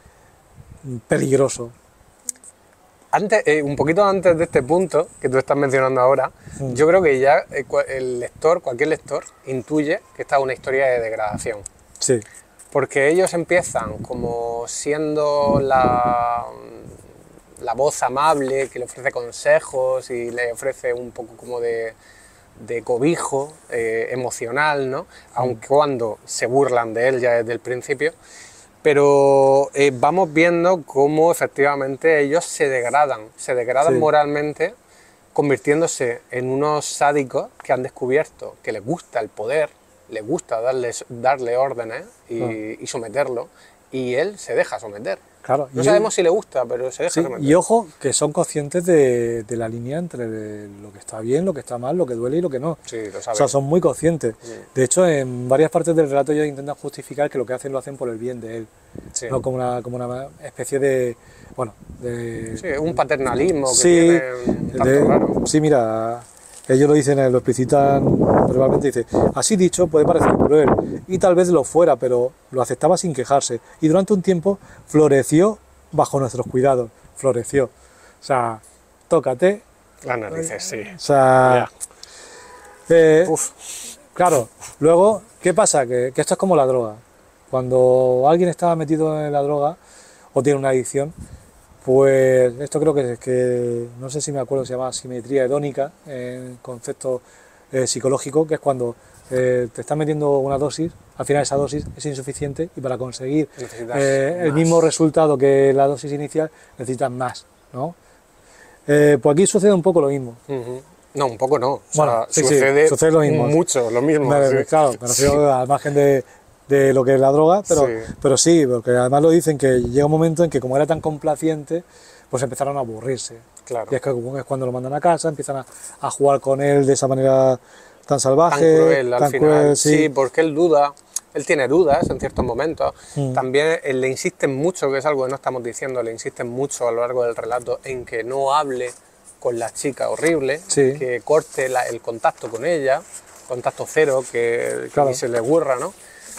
[SPEAKER 1] peligroso.
[SPEAKER 2] Antes, eh, un poquito antes de este punto que tú estás mencionando ahora,
[SPEAKER 1] Mm.
[SPEAKER 2] yo creo que ya eh, cua- el lector, cualquier lector, intuye que esta es una historia de degradación.
[SPEAKER 1] Sí,
[SPEAKER 2] Porque ellos empiezan como siendo la, la voz amable que le ofrece consejos y le ofrece un poco como de, de cobijo eh, emocional, ¿no? Aunque cuando se burlan de él ya desde el principio. Pero eh, vamos viendo cómo efectivamente ellos se degradan, se degradan
[SPEAKER 1] Sí.
[SPEAKER 2] moralmente, convirtiéndose en unos sádicos que han descubierto que les gusta el poder, les gusta darle, darle órdenes y,
[SPEAKER 1] Claro.
[SPEAKER 2] y someterlo, y él se deja someter.
[SPEAKER 1] claro.
[SPEAKER 2] No
[SPEAKER 1] Y-
[SPEAKER 2] sabemos si le gusta, pero se deja
[SPEAKER 1] Sí,
[SPEAKER 2] someter.
[SPEAKER 1] y ojo, que son conscientes de, de la línea entre lo que está bien, lo que está mal, lo que duele y lo que no.
[SPEAKER 2] Sí, lo
[SPEAKER 1] O
[SPEAKER 2] saben.
[SPEAKER 1] sea, son muy conscientes.
[SPEAKER 2] Sí.
[SPEAKER 1] De hecho, en varias partes del relato ellos intentan justificar que lo que hacen lo hacen por el bien de él,
[SPEAKER 2] Sí.
[SPEAKER 1] no como una, como una especie de, bueno, de...
[SPEAKER 2] Sí, un paternalismo que
[SPEAKER 1] Sí,
[SPEAKER 2] tiene un tanto
[SPEAKER 1] de-
[SPEAKER 2] raro.
[SPEAKER 1] sí, mira, ellos lo dicen, lo explicitan verbalmente, dice, así dicho puede parecer cruel, y tal vez lo fuera, pero lo aceptaba sin quejarse, y durante un tiempo floreció bajo nuestros cuidados, floreció. O sea, tócate,
[SPEAKER 2] Las narices, sí.
[SPEAKER 1] o sea... eh,
[SPEAKER 2] Uf,
[SPEAKER 1] Claro, luego, ¿qué pasa? Que, que esto es como la droga. Cuando alguien está metido en la droga o tiene una adicción, pues esto creo que, que no sé si me acuerdo, se llama simetría hedónica, en concepto eh, psicológico, que es cuando eh, te están metiendo una dosis, al final esa dosis es insuficiente y para conseguir eh, el mismo resultado que la dosis inicial necesitas más, ¿no? Eh, pues aquí sucede un poco lo mismo.
[SPEAKER 2] Uh-huh. No, un poco no. O
[SPEAKER 1] bueno,
[SPEAKER 2] sea,
[SPEAKER 1] sí,
[SPEAKER 2] sucede,
[SPEAKER 1] sí, sucede lo mismo.
[SPEAKER 2] Mucho, lo mismo.
[SPEAKER 1] Me,
[SPEAKER 2] sí.
[SPEAKER 1] Claro, me refiero sí. al margen de, de lo que es la droga, pero sí. pero sí, porque además lo dicen que llega un momento en que como era tan complaciente, pues empezaron a aburrirse.
[SPEAKER 2] Claro.
[SPEAKER 1] Y es, que, es cuando lo mandan a casa, empiezan a, a jugar con él de esa manera tan salvaje.
[SPEAKER 2] Tan cruel al
[SPEAKER 1] tan
[SPEAKER 2] final.
[SPEAKER 1] Cruel, sí.
[SPEAKER 2] sí, porque él duda. Él tiene dudas en ciertos momentos. Mm. También eh, le insisten mucho, que es algo que no estamos diciendo, le insisten mucho a lo largo del relato en que no hable con la chica horrible,
[SPEAKER 1] sí.
[SPEAKER 2] que corte la, el contacto con ella, contacto cero, que,
[SPEAKER 1] claro.
[SPEAKER 2] que se le burra, ¿no?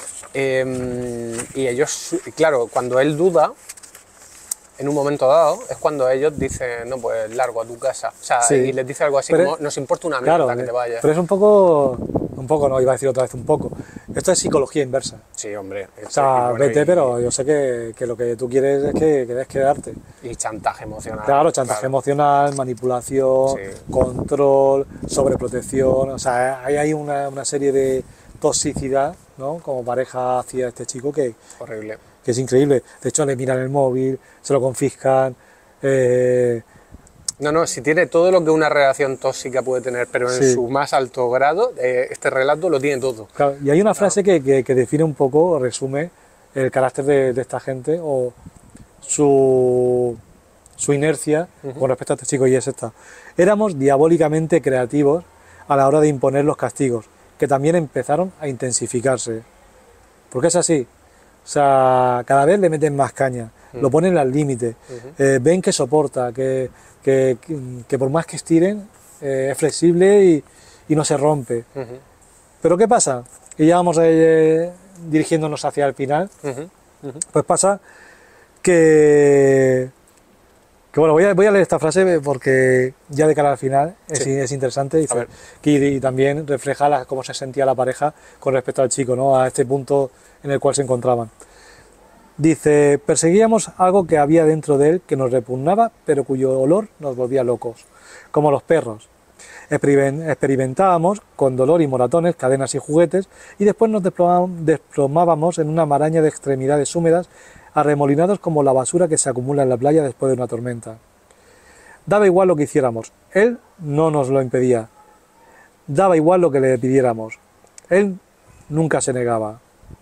[SPEAKER 2] Eh, y ellos, claro, cuando él duda, en un momento dado, es cuando ellos dicen, no, pues largo a tu casa. O sea, sí. y les dice algo así pero como, es, nos importa una mierda claro, que te vayas.
[SPEAKER 1] Pero es un poco, un poco, no, iba a decir otra vez un poco. Esto es psicología inversa.
[SPEAKER 2] Sí, hombre.
[SPEAKER 1] O sea, bueno, vete, y, pero yo sé que, que lo que tú quieres es que, que debes quedarte.
[SPEAKER 2] Y chantaje emocional.
[SPEAKER 1] Claro, chantaje claro. emocional, manipulación, sí. control, sobreprotección. O sea, hay, hay una, una serie de toxicidad, ¿no? Como pareja hacia este chico que...
[SPEAKER 2] Horrible.
[SPEAKER 1] Que es increíble. De hecho, le miran el móvil, se lo confiscan. Eh...
[SPEAKER 2] No, no, si tiene todo lo que una relación tóxica puede tener, pero en sí. su más alto grado, eh, este relato lo tiene todo.
[SPEAKER 1] Claro, y hay una frase claro. que, que, que define un poco, resume el carácter de, de esta gente o su, su inercia uh-huh. con respecto a este chico, y es esta. Éramos diabólicamente creativos a la hora de imponer los castigos, que también empezaron a intensificarse. Porque es así. O sea, cada vez le meten más caña, uh-huh. lo ponen al límite, uh-huh. eh, ven que soporta, que, que, que por más que estiren, eh, es flexible y, y no se rompe. Uh-huh. Pero ¿qué pasa? Y ya vamos a ir eh, dirigiéndonos hacia el final, uh-huh. Uh-huh. pues pasa que... que bueno, voy a, voy a leer esta frase porque ya de cara al final es, sí. es interesante y, que, y también refleja la, cómo se sentía la pareja con respecto al chico, ¿no? A este punto en el cual se encontraban. Dice, perseguíamos algo que había dentro de él que nos repugnaba, pero cuyo olor nos volvía locos, como los perros. Experimentábamos con dolor y moratones, cadenas y juguetes, y después nos desplomábamos en una maraña de extremidades húmedas, arremolinados como la basura que se acumula en la playa después de una tormenta. Daba igual lo que hiciéramos, él no nos lo impedía. Daba igual lo que le pidiéramos, él nunca se negaba.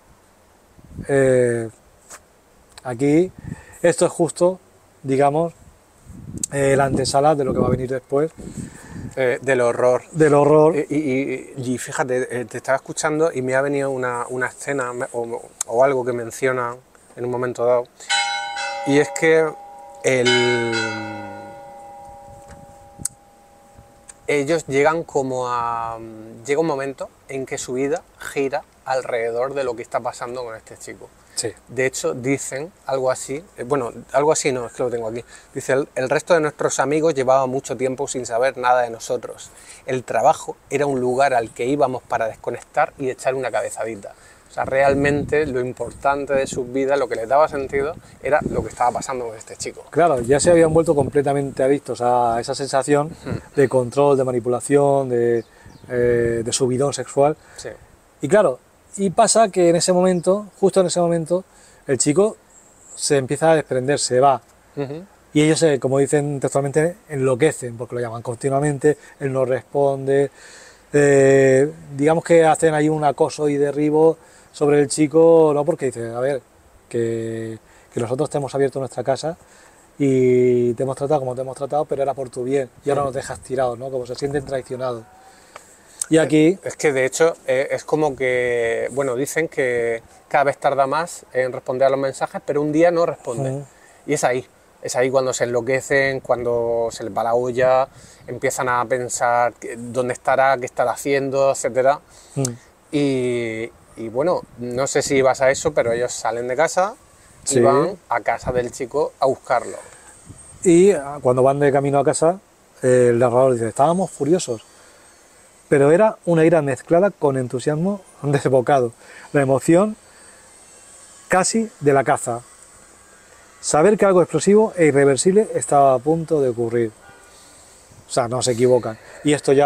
[SPEAKER 1] Eh, aquí, esto es justo, digamos, eh, la antesala de lo que va a venir después.
[SPEAKER 2] Eh, del horror.
[SPEAKER 1] Del horror.
[SPEAKER 2] Y, y, y fíjate, eh, te estaba escuchando y me ha venido una, una escena o, o algo que menciona en un momento dado. Y es que el... ellos llegan como a... Llega un momento en que su vida gira alrededor de lo que está pasando con este chico.
[SPEAKER 1] Sí.
[SPEAKER 2] De hecho, dicen algo así, eh, bueno, algo así no, es que lo tengo aquí. Dice, el, el resto de nuestros amigos llevaba mucho tiempo sin saber nada de nosotros. El trabajo era un lugar al que íbamos para desconectar y echar una cabezadita. O sea, realmente lo importante de sus vidas, lo que les daba sentido, era lo que estaba pasando con este chico.
[SPEAKER 1] Claro, ya se habían vuelto completamente adictos a esa sensación hmm. de control, de manipulación, de, eh, de subidón sexual.
[SPEAKER 2] Sí.
[SPEAKER 1] Y claro, y pasa que en ese momento, justo en ese momento, el chico se empieza a desprender, se va. Uh-huh. Y ellos, eh, como dicen textualmente, enloquecen, porque lo llaman continuamente, él no responde. Eh, digamos que hacen ahí un acoso y derribo sobre el chico, no, porque dicen, a ver, que, que nosotros te hemos abierto nuestra casa y te hemos tratado como te hemos tratado, pero era por tu bien, y ahora nos dejas tirados, ¿no? Como se sienten traicionados. Y aquí...
[SPEAKER 2] Es que de hecho eh, es como que, bueno, dicen que cada vez tarda más en responder a los mensajes, pero un día no responde. Uh-huh. Y es ahí, es ahí cuando se enloquecen, cuando se les va la olla, empiezan a pensar dónde estará, qué estará haciendo, etcétera. Uh-huh. Y, y bueno, no sé si vas a eso, pero ellos salen de casa y sí. van a casa del chico a buscarlo.
[SPEAKER 1] Y cuando van de camino a casa, eh, el narrador dice, estábamos furiosos. Pero era una ira mezclada con entusiasmo desbocado, la emoción casi de la caza. Saber que algo explosivo e irreversible estaba a punto de ocurrir. O sea, no se equivocan. Y esto ya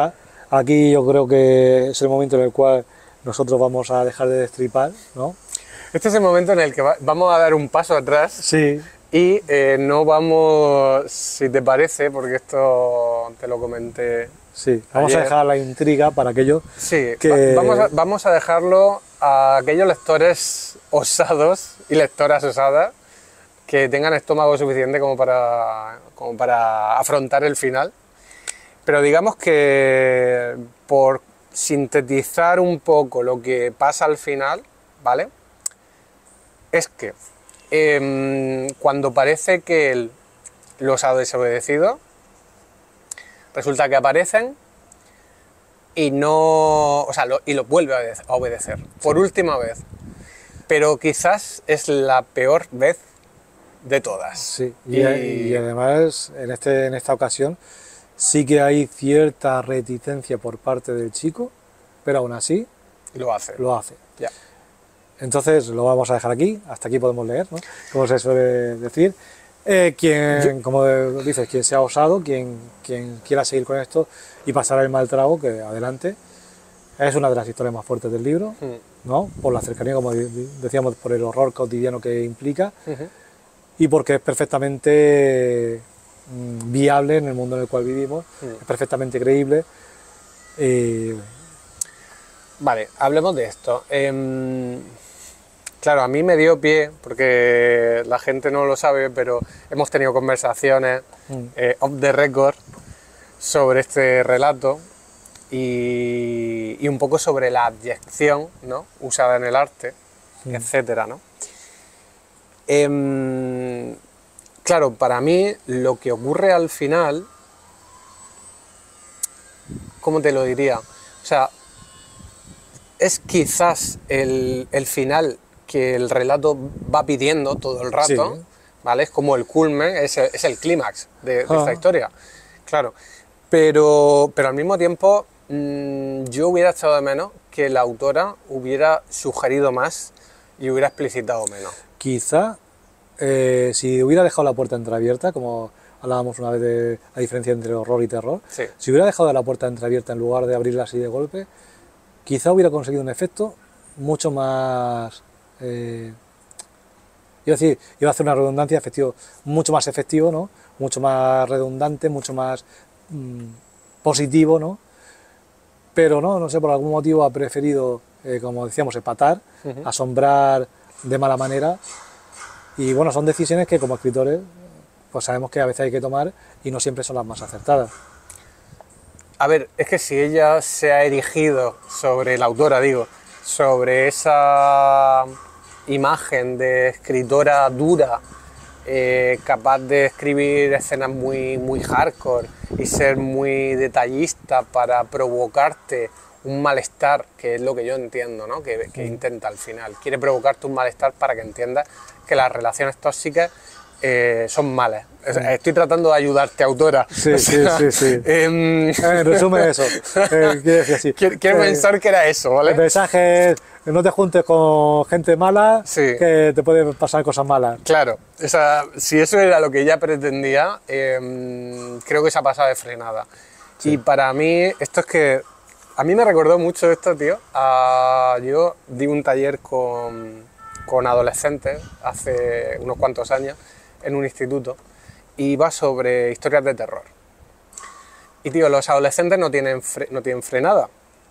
[SPEAKER 1] Aquí yo creo que es el momento en el cual nosotros vamos a dejar de destripar, ¿no?
[SPEAKER 2] Este es el momento en el que va, vamos a dar un paso atrás.
[SPEAKER 1] Sí.
[SPEAKER 2] Y eh, no vamos, si te parece, porque esto te lo comenté.
[SPEAKER 1] Sí, vamos
[SPEAKER 2] ayer.
[SPEAKER 1] a dejar la intriga para aquellos
[SPEAKER 2] Sí,
[SPEAKER 1] que...
[SPEAKER 2] va, vamos, a, vamos a dejarlo a aquellos lectores osados y lectoras osadas que tengan estómago suficiente como para, como para afrontar el final. Pero digamos que por sintetizar un poco lo que pasa al final, ¿vale? Es que eh, cuando parece que él los ha desobedecido, resulta que aparecen y no, o sea, lo, y los vuelve a obedecer, por
[SPEAKER 1] Sí.
[SPEAKER 2] última vez. Pero quizás es la peor vez de todas.
[SPEAKER 1] Sí, y,
[SPEAKER 2] Y-
[SPEAKER 1] y además en, este, en esta ocasión sí que hay cierta reticencia por parte del chico, pero aún así
[SPEAKER 2] Lo hace.
[SPEAKER 1] lo hace.
[SPEAKER 2] Ya.
[SPEAKER 1] Entonces lo vamos a dejar aquí, hasta aquí podemos leer, ¿no? Como se suele decir. Eh, quien, como dices, quien sea osado, quien, quien quiera seguir con esto y pasar el mal trago, que adelante. Es una de las historias más fuertes del libro,
[SPEAKER 2] Mm.
[SPEAKER 1] ¿no? Por la cercanía, como di- decíamos, por el horror cotidiano que implica
[SPEAKER 2] Ujú.
[SPEAKER 1] y porque es perfectamente mm, viable en el mundo en el cual vivimos,
[SPEAKER 2] Mm.
[SPEAKER 1] es perfectamente creíble. eh,
[SPEAKER 2] Vale, hablemos de esto. Em, claro, a mí me dio pie, porque la gente no lo sabe, pero hemos tenido conversaciones
[SPEAKER 1] mm,
[SPEAKER 2] eh, off the record sobre este relato y, y un poco sobre la abyección, ¿no?, usada en el arte,
[SPEAKER 1] Mm.
[SPEAKER 2] etcétera, ¿no? Em, claro, para mí lo que ocurre al final, ¿cómo te lo diría? O sea, es quizás el, el final que el relato va pidiendo todo el rato,
[SPEAKER 1] Sí.
[SPEAKER 2] ¿vale? Es como el culmen, es el, es el clímax de, de esta
[SPEAKER 1] Ah.
[SPEAKER 2] historia, claro. Pero, pero al mismo tiempo, mmm, yo hubiera echado de menos que la autora hubiera sugerido más y hubiera explicitado menos.
[SPEAKER 1] Quizá eh, si hubiera dejado la puerta entreabierta, como hablábamos una vez de la diferencia entre horror y terror,
[SPEAKER 2] Sí.
[SPEAKER 1] si hubiera dejado la puerta entreabierta en lugar de abrirla así de golpe, quizá hubiera conseguido un efecto mucho más... Eh, iba a decir, iba a hacer una redundancia, efectivo, mucho más efectivo, ¿no? Mucho más redundante, mucho más mm, positivo, ¿no? Pero no, no sé, por algún motivo ha preferido, eh, como decíamos, empatar,
[SPEAKER 2] Ujú.
[SPEAKER 1] asombrar de mala manera. Y bueno, son decisiones que como escritores pues sabemos que a veces hay que tomar y no siempre son las más acertadas.
[SPEAKER 2] A ver, es que si ella se ha erigido sobre, la autora digo, sobre esa imagen de escritora dura, eh, capaz de escribir escenas muy, muy hardcore y ser muy detallista para provocarte un malestar, que es lo que yo entiendo, ¿no?, que, que intenta al final. Quiere provocarte un malestar para que entiendas que las relaciones tóxicas eh, son malas. O sea, estoy tratando de ayudarte, autora.
[SPEAKER 1] Sí,
[SPEAKER 2] O
[SPEAKER 1] sí,
[SPEAKER 2] sea,
[SPEAKER 1] sí, sí.
[SPEAKER 2] em,
[SPEAKER 1] En resumen eso, eh, quiero decir así.
[SPEAKER 2] Quiero, quiero
[SPEAKER 1] Eh,
[SPEAKER 2] pensar que era eso, ¿vale?
[SPEAKER 1] El mensaje es, no te juntes con gente mala,
[SPEAKER 2] Sí.
[SPEAKER 1] que te pueden pasar cosas malas.
[SPEAKER 2] Claro, o sea, si eso era lo que ella pretendía, eh, creo que se ha pasado de frenada.
[SPEAKER 1] Sí.
[SPEAKER 2] Y para mí, esto es que... A mí me recordó mucho esto, tío. a- yo di un taller con, con adolescentes hace unos cuantos años en un instituto y iba sobre historias de terror. Y, tío, los adolescentes no tienen, fre- no tienen frenada.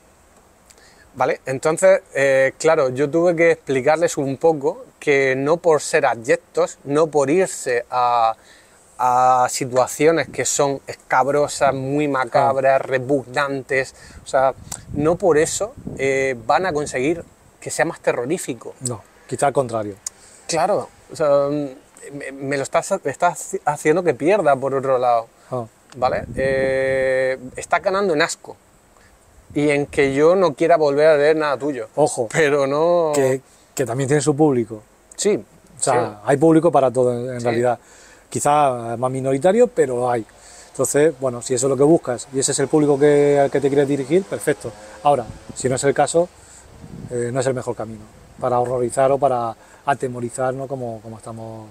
[SPEAKER 2] ¿Vale? Entonces, eh, claro, yo tuve que explicarles un poco que no por ser abyectos, no por irse a, a situaciones que son escabrosas, muy macabras, repugnantes, o sea, no por eso eh, van a conseguir que sea más terrorífico.
[SPEAKER 1] No, quizá al contrario.
[SPEAKER 2] Claro, o sea, me, me lo estás, estás haciendo que pierda por otro lado,
[SPEAKER 1] Ah,
[SPEAKER 2] ¿vale? Eh, está ganando en asco y en que yo no quiera volver a leer nada tuyo.
[SPEAKER 1] Ojo,
[SPEAKER 2] Pero no...
[SPEAKER 1] que, que también tiene su público.
[SPEAKER 2] Sí,
[SPEAKER 1] O sea, hay público para todo en, en
[SPEAKER 2] Sí.
[SPEAKER 1] realidad. Quizá más minoritario, pero hay. Entonces, bueno, si eso es lo que buscas y ese es el público que, al que te quieres dirigir, perfecto. Ahora, si no es el caso, eh, no es el mejor camino para horrorizar o para atemorizar, ¿no? como, como estamos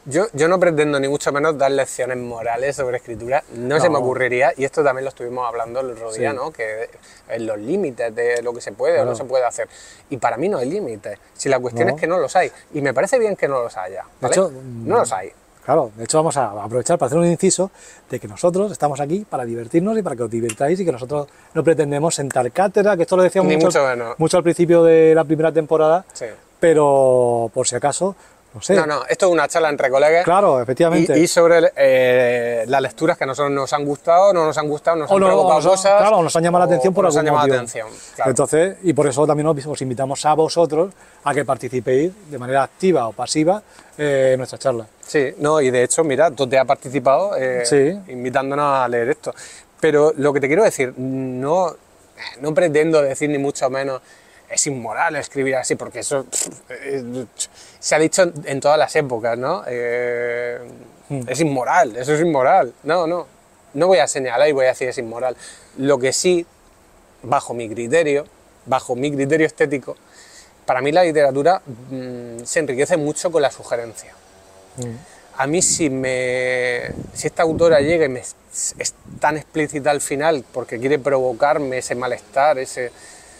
[SPEAKER 2] Yo, yo no pretendo ni mucho menos dar lecciones morales sobre escritura, no, no. se me ocurriría, y esto también lo estuvimos hablando el otro día, sí. ¿no? Que en los límites de lo que se puede claro. o no se puede hacer. Y para mí no hay límites, si la cuestión no. es que no los hay, y me parece bien que no los haya, ¿vale? De hecho, no los hay.
[SPEAKER 1] Claro, de hecho vamos a aprovechar para hacer un inciso de que nosotros estamos aquí para divertirnos y para que os divirtáis y que nosotros no pretendemos sentar cátedra, que esto lo decíamos mucho,
[SPEAKER 2] mucho,
[SPEAKER 1] mucho al principio de la primera temporada,
[SPEAKER 2] sí.
[SPEAKER 1] pero por si acaso... No sé.
[SPEAKER 2] No, no, esto es una charla entre colegas.
[SPEAKER 1] Claro, efectivamente.
[SPEAKER 2] Y, y sobre eh, las lecturas que a nosotros nos han gustado, no nos han gustado, nos o han no, provocado nos, cosas.
[SPEAKER 1] Claro, o nos han llamado la atención por
[SPEAKER 2] algún
[SPEAKER 1] motivo.
[SPEAKER 2] Nos han llamado la atención, claro.
[SPEAKER 1] Entonces, y por eso también os, os invitamos a vosotros a que participéis de manera activa o pasiva eh, en nuestra charla.
[SPEAKER 2] Sí, no, y de hecho, mira, tú te has participado eh,
[SPEAKER 1] sí.
[SPEAKER 2] invitándonos a leer esto. Pero lo que te quiero decir, no, no pretendo decir ni mucho menos... Es inmoral escribir así, porque eso eh, se ha dicho en, en todas las épocas, ¿no? Eh, mm. Es inmoral, eso es inmoral. No, no, no voy a señalar y voy a decir es inmoral. Lo que sí, bajo mi criterio, bajo mi criterio estético, para mí la literatura mmm, se enriquece mucho con la sugerencia. Mm. A mí si, me, si esta autora llega y me, es tan explícita al final porque quiere provocarme ese malestar, ese...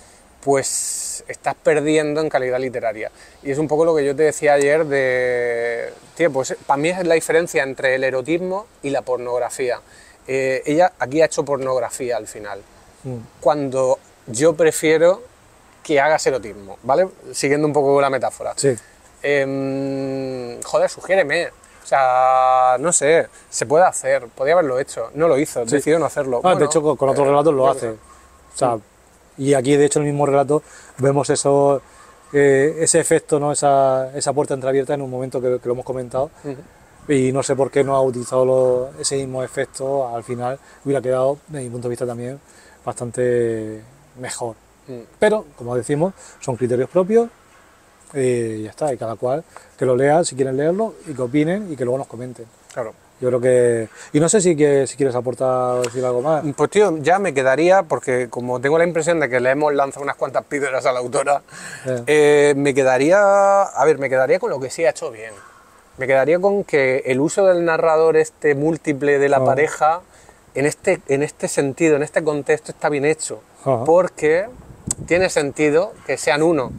[SPEAKER 2] pues estás perdiendo en calidad literaria. Y es un poco lo que yo te decía ayer de... Tío, pues para mí es la diferencia entre el erotismo y la pornografía. Eh, ella aquí ha hecho pornografía al final, mm. cuando yo prefiero que hagas erotismo, ¿vale? Siguiendo un poco la metáfora.
[SPEAKER 1] Sí.
[SPEAKER 2] Eh, joder, sugiéreme. O sea, no sé, se puede hacer, podía haberlo hecho, no lo hizo, sí. decidió no hacerlo.
[SPEAKER 1] Ah, bueno, de hecho, con, con otros eh, relatos lo hace. O sea, mm. Y aquí, de hecho, en el mismo relato vemos eso, eh, ese efecto, ¿no? esa, esa puerta entreabierta en un momento que, que lo hemos comentado. Uh-huh. Y no sé por qué no ha utilizado lo, ese mismo efecto, al final hubiera quedado, desde mi punto de vista también, bastante mejor. Uh-huh. Pero, como decimos, son criterios propios y ya está. Y cada cual que lo lea, si quieren leerlo, y que opinen y que luego nos comenten.
[SPEAKER 2] Claro.
[SPEAKER 1] Yo creo que... Y no sé si, que, si quieres aportar o decir algo más.
[SPEAKER 2] Pues tío, ya me quedaría, porque como tengo la impresión de que le hemos lanzado unas cuantas piedras a la autora, eh. Eh, me quedaría... A ver, me quedaría con lo que sí ha hecho bien. Me quedaría con que el uso del narrador este múltiple de la oh. pareja, en este, en este sentido, en este contexto, está bien hecho. Oh. Porque tiene sentido que sean uno.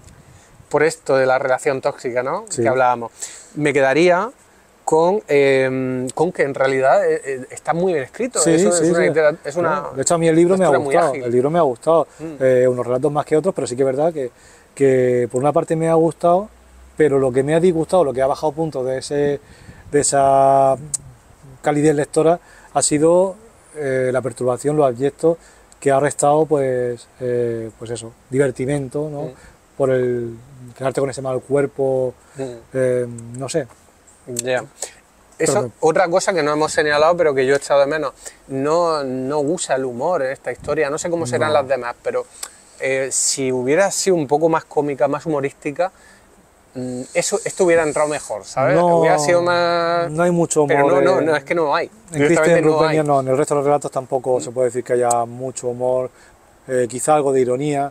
[SPEAKER 2] Por esto de la relación tóxica, ¿no? Sí. Que hablábamos. Me quedaría... Con, eh, con que en realidad eh, está muy bien escrito.
[SPEAKER 1] Sí,
[SPEAKER 2] Eso
[SPEAKER 1] sí,
[SPEAKER 2] es, una,
[SPEAKER 1] sí.
[SPEAKER 2] es una...
[SPEAKER 1] De hecho, a mí el libro me ha gustado. El libro me ha gustado. Mm. Eh, unos relatos más que otros, pero sí que es verdad que, que por una parte me ha gustado, pero lo que me ha disgustado, lo que ha bajado puntos de, ese, de esa calidez lectora, ha sido eh, la perturbación, los abyectos, que ha restado, pues, eh, pues eso, divertimento, ¿no? Mm. Por el quedarte con ese mal cuerpo, mm. eh, no sé.
[SPEAKER 2] Ya. Yeah. Eso, pero, otra cosa que no hemos señalado, pero que yo he echado de menos, no, no usa el humor en esta historia, no sé cómo serán no. las demás, pero eh, si hubiera sido un poco más cómica, más humorística, mm, eso, esto hubiera entrado mejor, ¿sabes?
[SPEAKER 1] No,
[SPEAKER 2] hubiera sido más...
[SPEAKER 1] No hay mucho humor.
[SPEAKER 2] Pero no, no, no, es que no hay.
[SPEAKER 1] En Cristian Rupenier no, en el resto de los relatos tampoco mm. se puede decir que haya mucho humor, eh, quizá algo de ironía.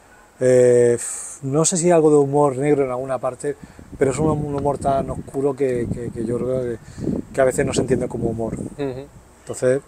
[SPEAKER 1] Eh, no sé si algo de humor negro en alguna parte, pero es un, un humor tan oscuro que, que, que yo creo que, que a veces no se entiende como humor. Uh-huh. Entonces...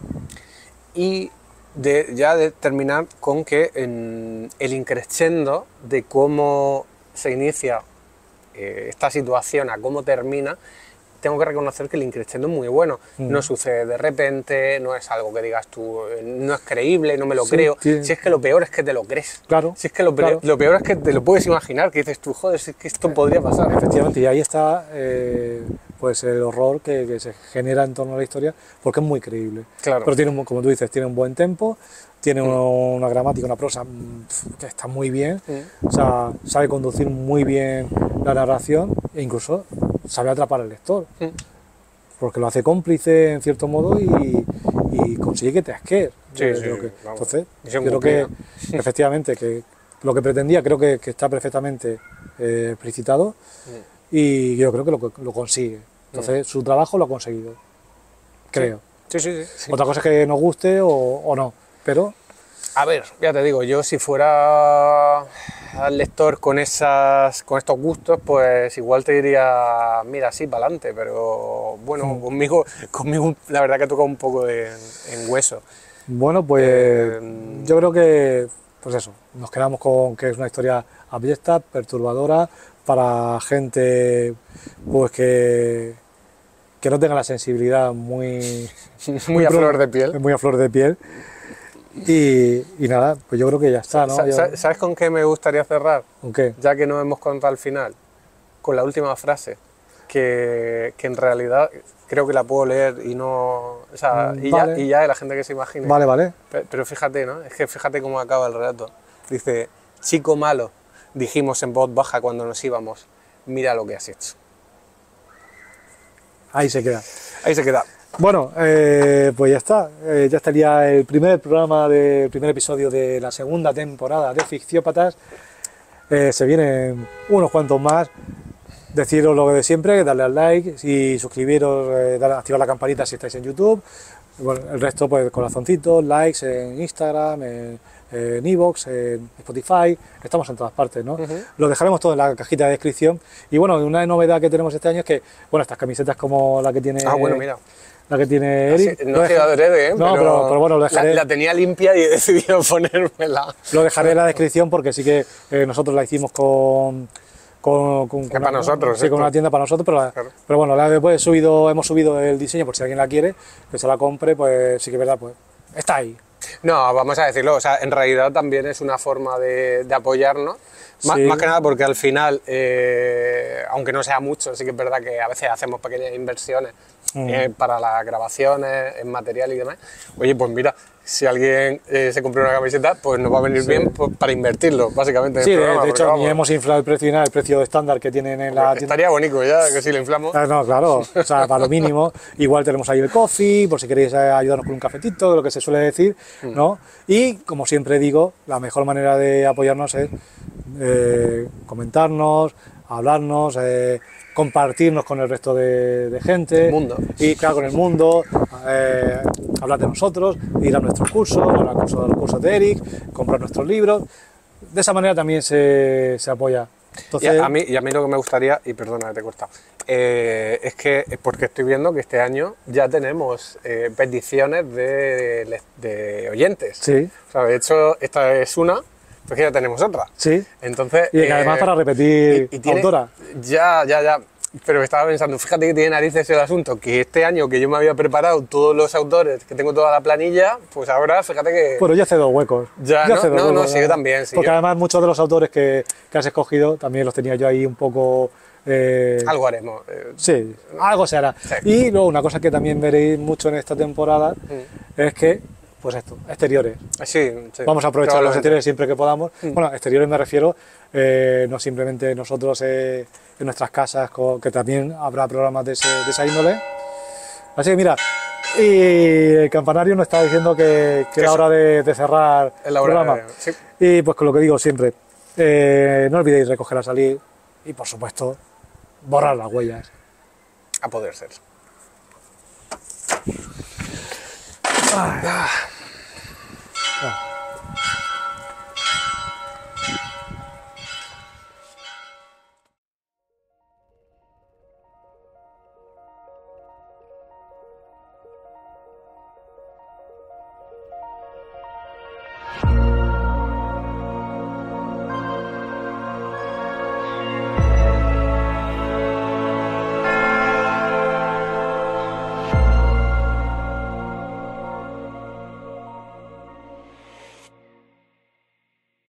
[SPEAKER 2] Y de, ya de terminar con que en el increscendo de cómo se inicia eh, esta situación a cómo termina, tengo que reconocer que el increscendo es muy bueno. Mm. No sucede de repente, no es algo que digas tú, no es creíble, no me lo sí, creo. Tiene... Si es que lo peor es que te lo crees.
[SPEAKER 1] Claro.
[SPEAKER 2] Si es que lo,
[SPEAKER 1] claro.
[SPEAKER 2] lo peor es que te lo puedes imaginar, que dices tú, joder, si es que esto podría pasar.
[SPEAKER 1] Efectivamente, y ahí está eh, pues el horror que, que se genera en torno a la historia, porque es muy creíble.
[SPEAKER 2] Claro.
[SPEAKER 1] Pero tiene, un, como tú dices, tiene un buen tempo, tiene mm. uno, una gramática, una prosa que está muy bien, mm. o sea, sabe conducir muy bien la narración e incluso sabe atrapar al lector, mm. porque lo hace cómplice en cierto modo y, y consigue que te asquees.
[SPEAKER 2] Sí, sí,
[SPEAKER 1] que,
[SPEAKER 2] vamos.
[SPEAKER 1] Entonces, yo creo que efectivamente que lo que pretendía creo que, que está perfectamente eh, explicitado mm. y yo creo que lo, lo consigue. Entonces, mm. su trabajo lo ha conseguido, creo.
[SPEAKER 2] Sí, sí, sí. sí.
[SPEAKER 1] Otra cosa es que nos guste o, o no, pero
[SPEAKER 2] A ver, ya te digo, yo si fuera al lector con, esas, con estos gustos, pues igual te diría, mira, sí, para adelante, pero bueno, mm. conmigo, conmigo la verdad que toca un poco de, en hueso.
[SPEAKER 1] Bueno, pues eh, yo creo que, pues eso, nos quedamos con que es una historia abyecta, perturbadora, para gente pues que, que no tenga la sensibilidad muy...
[SPEAKER 2] muy, muy a pro, flor de piel.
[SPEAKER 1] Muy a flor de piel. Y, y nada, pues yo creo que ya está, ¿no?
[SPEAKER 2] ¿Sabes, ¿Sabes con qué me gustaría cerrar?
[SPEAKER 1] ¿Con qué?
[SPEAKER 2] Ya que no hemos contado al final, con la última frase, que, que en realidad creo que la puedo leer y no... O sea, y, vale. ya, y ya de la gente que se imagine.
[SPEAKER 1] Vale, vale.
[SPEAKER 2] Pero, pero fíjate, ¿no? Es que fíjate cómo acaba el relato. Dice, chico malo, dijimos en voz baja cuando nos íbamos, mira lo que has hecho.
[SPEAKER 1] Ahí se queda.
[SPEAKER 2] Ahí se queda.
[SPEAKER 1] Bueno, eh, pues ya está, eh, ya estaría el primer programa, del primer episodio de la segunda temporada de Ficciópatas. Eh, se vienen unos cuantos más. Deciros lo de siempre, darle al like y suscribiros, eh, dar, activar la campanita si estáis en YouTube. Bueno, el resto, pues corazoncitos, likes en Instagram, en, en iVoox, en Spotify, estamos en todas partes, ¿no? Uh-huh. Lo dejaremos todo en la cajita de descripción. Y bueno, una novedad que tenemos este año es que, bueno, estas camisetas como la que tiene...
[SPEAKER 2] Ah, bueno, mira.
[SPEAKER 1] La que tiene Eric.
[SPEAKER 2] Así, no he quedado adrede, ¿eh?
[SPEAKER 1] No, pero, pero, pero bueno, lo dejaré.
[SPEAKER 2] La, la tenía limpia y he decidido ponérmela.
[SPEAKER 1] Lo dejaré en la descripción porque sí que eh, nosotros la hicimos con... Con, con, con
[SPEAKER 2] para
[SPEAKER 1] una,
[SPEAKER 2] nosotros,
[SPEAKER 1] sí, con una tienda para nosotros, pero, la, claro. pero bueno, la, después subido, hemos subido el diseño por si alguien la quiere, que se la compre, pues sí que es verdad, pues está ahí.
[SPEAKER 2] No, vamos a decirlo, o sea, en realidad también es una forma de, de apoyarnos, sí. más, más que nada porque al final, eh, aunque no sea mucho, sí que es verdad que a veces hacemos pequeñas inversiones mm. eh, para las grabaciones, en material y demás. Oye, pues mira, si alguien eh, se compra una camiseta, pues nos va a venir sí. bien pues, para invertirlo, básicamente.
[SPEAKER 1] Sí,
[SPEAKER 2] en el
[SPEAKER 1] de,
[SPEAKER 2] programa,
[SPEAKER 1] de hecho,
[SPEAKER 2] vamos,
[SPEAKER 1] ni hemos inflado el precio final, el precio estándar que tienen en la tienda.
[SPEAKER 2] Estaría bonito ya, que si lo inflamos.
[SPEAKER 1] Ah, no, claro, o sea, para lo mínimo. Igual tenemos ahí el coffee, por si queréis ayudarnos con un cafetito, lo que se suele decir, mm. ¿no? Y, como siempre digo, la mejor manera de apoyarnos es eh, comentarnos, hablarnos, eh, compartirnos con el resto de, de gente,
[SPEAKER 2] el mundo.
[SPEAKER 1] Y claro, con el mundo, eh, hablar de nosotros, ir a nuestros cursos, a los cursos, a los cursos de Eric, comprar nuestros libros. De esa manera también se, se apoya. Entonces,
[SPEAKER 2] y, a mí, y a mí lo que me gustaría, y perdona que te he cortado, eh, es que, porque estoy viendo que este año ya tenemos eh, peticiones de, de, de oyentes.
[SPEAKER 1] Sí.
[SPEAKER 2] O sea, de hecho, esta es una, pues que ya tenemos otra.
[SPEAKER 1] Sí.
[SPEAKER 2] Entonces,
[SPEAKER 1] y eh, además para repetir
[SPEAKER 2] y, y tiene,
[SPEAKER 1] autora.
[SPEAKER 2] Ya, ya, ya. Pero estaba pensando, fíjate que tiene narices el asunto, que este año que yo me había preparado todos los autores, que tengo toda la planilla, pues ahora fíjate que...
[SPEAKER 1] Bueno, yo hace dos huecos.
[SPEAKER 2] Ya,
[SPEAKER 1] yo
[SPEAKER 2] no,
[SPEAKER 1] hace dos
[SPEAKER 2] no,
[SPEAKER 1] huecos,
[SPEAKER 2] no, sí, yo también. Sí,
[SPEAKER 1] porque
[SPEAKER 2] yo...
[SPEAKER 1] además muchos de los autores que, que has escogido también los tenía yo ahí un poco... Eh...
[SPEAKER 2] Algo haremos. Eh...
[SPEAKER 1] Sí, algo se hará. Sí. Y luego una cosa que también veréis mucho en esta temporada mm. es que, pues esto, exteriores.
[SPEAKER 2] Sí, sí.
[SPEAKER 1] Vamos a aprovechar los exteriores siempre que podamos. Mm. Bueno, exteriores me refiero, eh, no simplemente nosotros eh, en nuestras casas, que también habrá programas de, ese, de esa índole. Así que mira, y el campanario nos está diciendo que, que era hora de, de cerrar el programa. De, sí. Y pues con lo que digo siempre, eh, no olvidéis recoger al salir y por supuesto borrar las huellas.
[SPEAKER 2] A poder ser.
[SPEAKER 1] Ay.